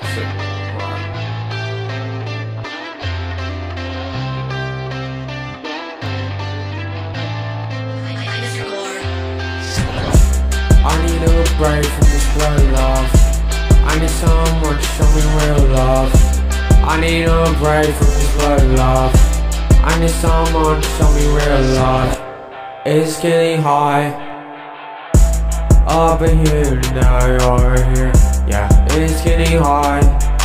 toxic. I need a break from this blood love. I need someone to show me real love. I need a break from this blood love. I need someone to show me real love. It's getting high up in here, now over here. Yeah, it's getting high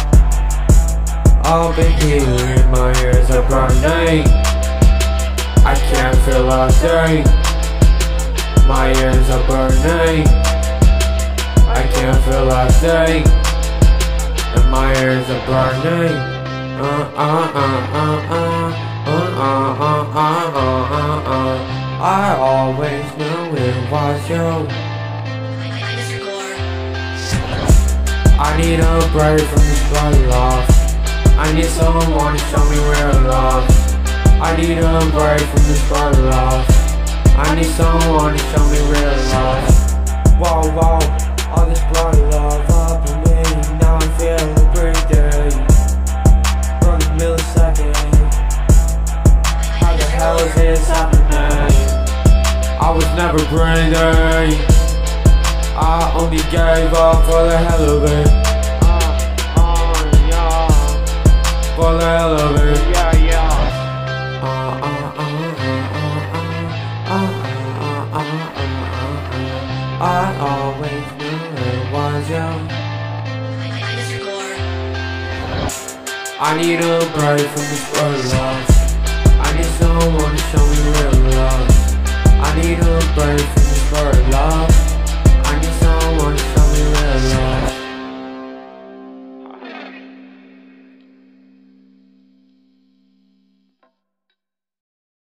up in here. My ears are burning. I can't feel a thing. My ears are burning. I can't feel a thing. And my ears are burning. I always knew it was you. I need a break from this blood love. I need someone to show me real love. I need a break from this blood love. I need someone to show me real love. Whoa, whoa, all this blood love up in me. Now I feel breathing from the millisecond. How the hell is this happening? I was never breathing. I only gave up for the hell of it. Yeah. For the hell of it. Yeah, yeah. I always knew it was you. I need a break from this blood love. I need someone to show me real love. I need a break from this blood love. I need someone to show me real love.